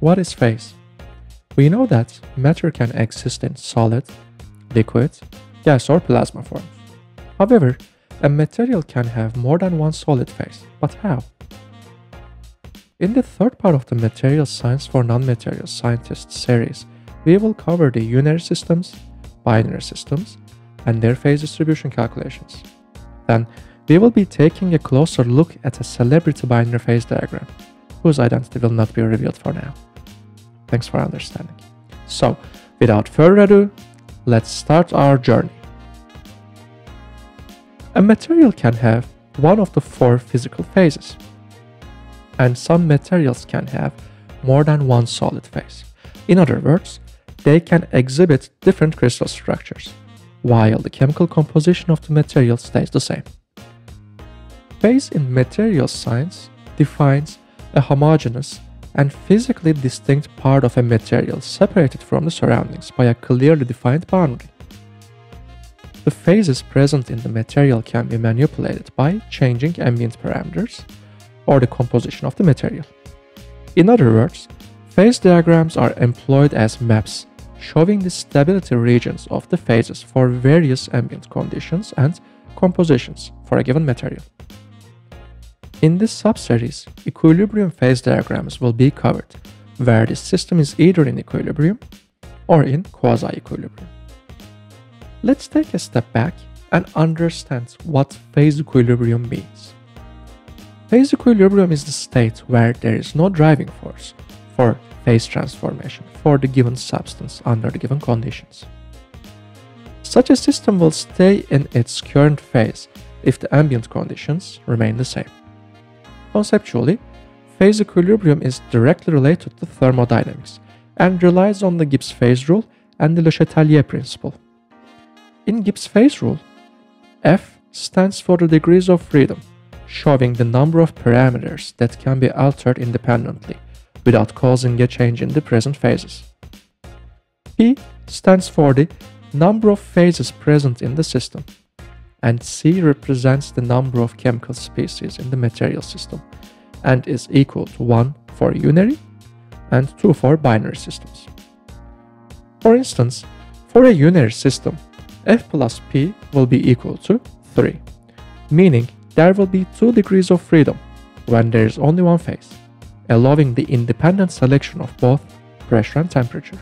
what is phase? We know that matter can exist in solid, liquid, gas or plasma forms. However, a material can have more than one solid phase, but how? In the third part of the Materials Science for Non-Materials Scientists series, we will cover the unary systems, binary systems, and their phase distribution calculations. Then, we will be taking a closer look at a celebrity binary phase diagram, whose identity will not be revealed for now. Thanks for understanding. So, without further ado, let's start our journey. A material can have one of the four physical phases, and some materials can have more than one solid phase. In other words, they can exhibit different crystal structures, while the chemical composition of the material stays the same. Phase in materials science defines a homogeneous and physically distinct part of a material separated from the surroundings by a clearly defined boundary. The phases present in the material can be manipulated by changing ambient parameters or the composition of the material. In other words, phase diagrams are employed as maps showing the stability regions of the phases for various ambient conditions and compositions for a given material. In this subseries, equilibrium phase diagrams will be covered, where the system is either in equilibrium or in quasi-equilibrium. Let's take a step back and understand what phase equilibrium means. Phase equilibrium is the state where there is no driving force for phase transformation for the given substance under the given conditions. Such a system will stay in its current phase if the ambient conditions remain the same. Conceptually, phase equilibrium is directly related to thermodynamics and relies on the Gibbs Phase Rule and the Chatelier Principle. In Gibbs Phase Rule, F stands for the degrees of freedom, showing the number of parameters that can be altered independently without causing a change in the present phases. P stands for the number of phases present in the system, and C represents the number of chemical species in the material system and is equal to 1 for unary and 2 for binary systems. For instance, for a unary system, F plus P will be equal to 3, meaning there will be 2 degrees of freedom when there is only one phase, allowing the independent selection of both pressure and temperature.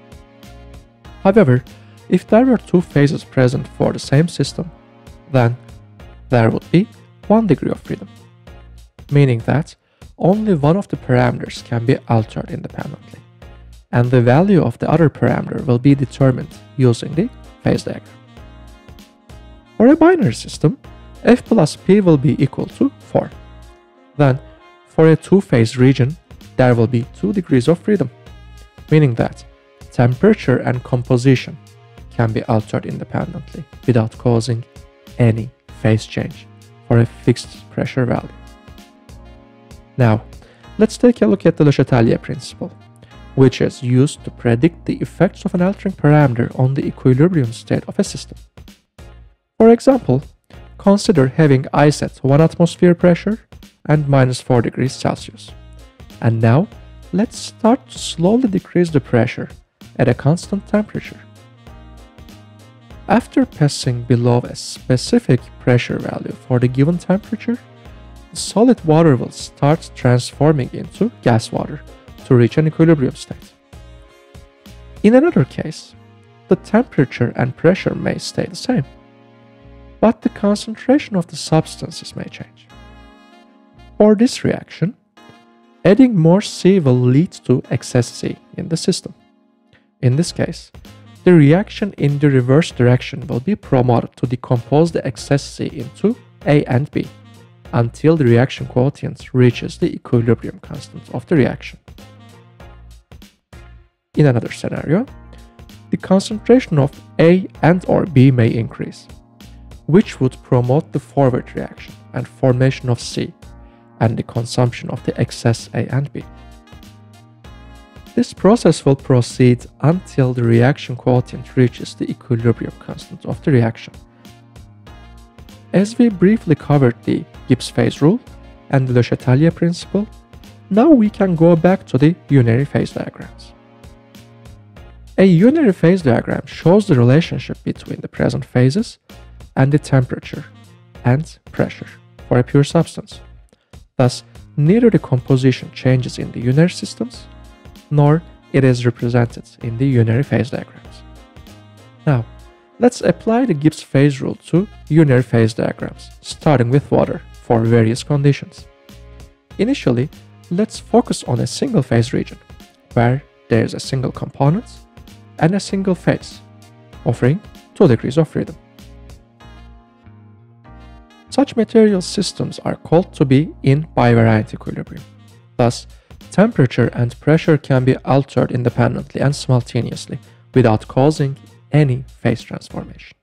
However, if there were 2 phases present for the same system, then there would be 1 degree of freedom, meaning that only one of the parameters can be altered independently, and the value of the other parameter will be determined using the phase diagram. For a binary system, F plus P will be equal to 4. Then, for a 2-phase region, there will be 2 degrees of freedom, meaning that temperature and composition can be altered independently without causing any phase change for a fixed pressure value. Now, let's take a look at the Chatelier Principle, which is used to predict the effects of an altering parameter on the equilibrium state of a system. For example, consider having ice at 1 atmosphere pressure and -4 degrees Celsius. And now, let's start to slowly decrease the pressure at a constant temperature. After passing below a specific pressure value for the given temperature, the solid water will start transforming into gas water to reach an equilibrium state. In another case, the temperature and pressure may stay the same, but the concentration of the substances may change. For this reaction, adding more C will lead to excess C in the system. In this case, the reaction in the reverse direction will be promoted to decompose the excess C into A and B until the reaction quotient reaches the equilibrium constant of the reaction. In another scenario, the concentration of A and or B may increase, which would promote the forward reaction and formation of C and the consumption of the excess A and B. This process will proceed until the reaction quotient reaches the equilibrium constant of the reaction. As we briefly covered the Gibbs Phase Rule and the Chatelier Principle, Now we can go back to the Unary phase diagrams. A unary phase diagram shows the relationship between the present phases and the temperature and pressure for a pure substance. Thus, neither the composition changes in the unary systems, nor it is represented in the unary phase diagrams. Now, let's apply the Gibbs phase rule to unary phase diagrams, starting with water for various conditions. Initially, let's focus on a single phase region, where there is a single component and a single phase, offering 2 degrees of freedom. Such material systems are called to be in bivariant equilibrium. Thus, temperature and pressure can be altered independently and simultaneously without causing any phase transformation.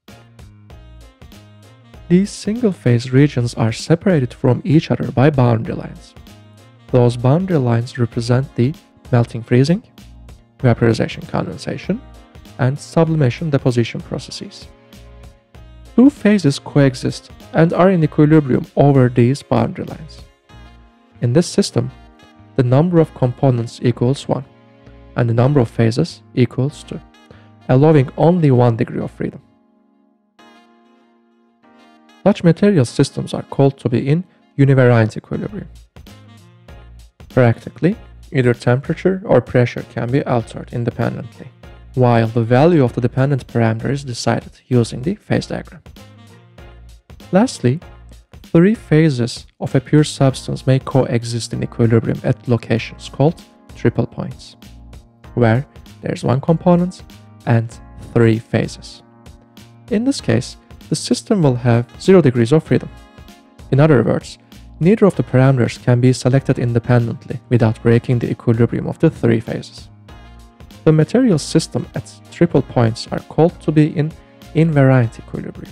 These single-phase regions are separated from each other by boundary lines. Those boundary lines represent the melting freezing, vaporization condensation, and sublimation deposition processes. 2 phases coexist and are in equilibrium over these boundary lines. In this system, the number of components equals 1, and the number of phases equals 2, allowing only 1 degree of freedom. Such material systems are called to be in univariant equilibrium. Practically, either temperature or pressure can be altered independently, while the value of the dependent parameter is decided using the phase diagram. Lastly, 3 phases of a pure substance may coexist in equilibrium at locations called triple points, where there is 1 component and 3 phases. In this case, the system will have 0 degrees of freedom. In other words, neither of the parameters can be selected independently without breaking the equilibrium of the 3 phases. The material system at triple points are called to be in invariant equilibrium.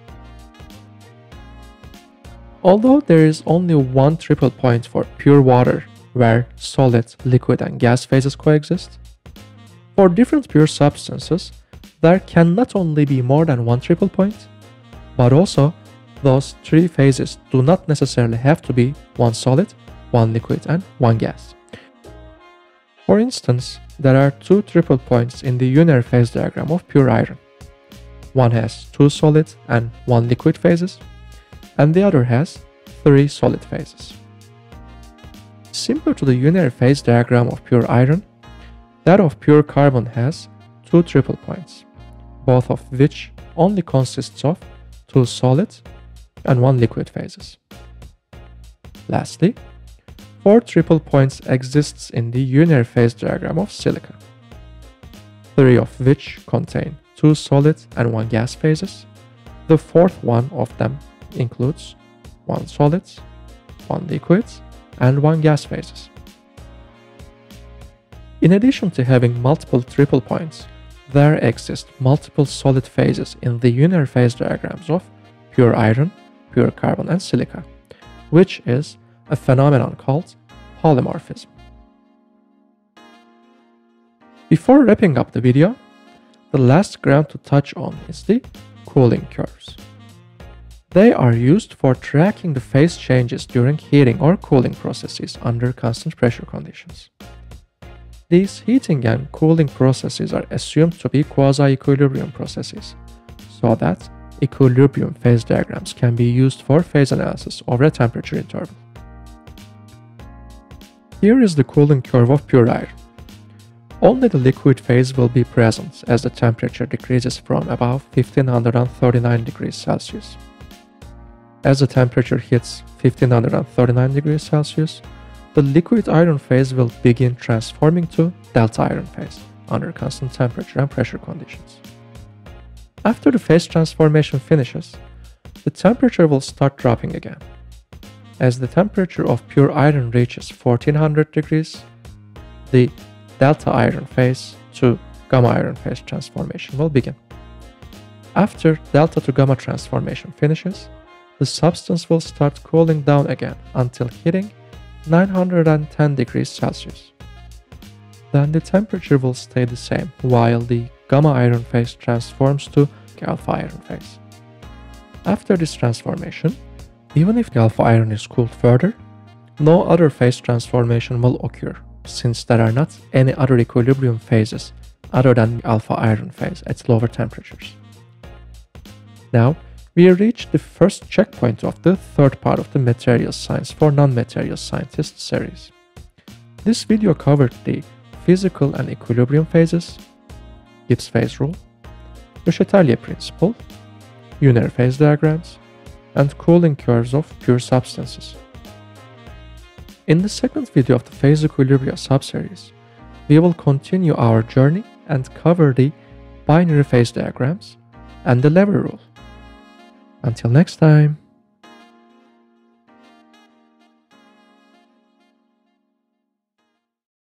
Although there is only 1 triple point for pure water, where solid, liquid, and gas phases coexist, for different pure substances, there can not only be more than 1 triple point, but also those 3 phases do not necessarily have to be 1 solid, 1 liquid, and 1 gas. For instance, there are 2 triple points in the Unary phase diagram of pure iron. One has 2 solid and 1 liquid phases, and the other has 3 solid phases. Similar to the Unary phase diagram of pure iron, that of pure carbon has 2 triple points, both of which only consists of 2 solid and 1 liquid phases. Lastly, 4 triple points exists in the Unary phase diagram of silica, 3 of which contain 2 solid and 1 gas phases. The 4th one of them includes 1 solid, 1 liquid, and 1 gas phases. In addition to having multiple triple points, there exist multiple solid phases in the Unary phase diagrams of pure iron, pure carbon, and silica, which is a phenomenon called polymorphism. Before wrapping up the video, the last ground to touch on is the cooling curves. They are used for tracking the phase changes during heating or cooling processes under constant pressure conditions. These heating and cooling processes are assumed to be quasi-equilibrium processes, so that equilibrium phase diagrams can be used for phase analysis over a temperature interval. Here is the cooling curve of pure iron. Only the liquid phase will be present as the temperature decreases from above 1539 degrees Celsius. As the temperature hits 1539 degrees Celsius, the liquid iron phase will begin transforming to delta iron phase under constant temperature and pressure conditions. After the phase transformation finishes, the temperature will start dropping again. As the temperature of pure iron reaches 1400 degrees, the delta iron phase to gamma iron phase transformation will begin. After delta to gamma transformation finishes, the substance will start cooling down again until hitting 910 degrees Celsius. Then the temperature will stay the same while the gamma iron phase transforms to alpha iron phase. After this transformation, even if the alpha iron is cooled further, no other phase transformation will occur, since there are not any other equilibrium phases other than the alpha iron phase at lower temperatures. Now, we reach the first checkpoint of the third part of the Materials Science for Non-Materials Scientists series. This video covered the physical and equilibrium phases, Gibbs Phase Rule, the Chatelier Principle, Unary Phase Diagrams, and cooling curves of pure substances. In the second video of the Phase Equilibria subseries, we will continue our journey and cover the binary phase diagrams and the lever rule. Until next time.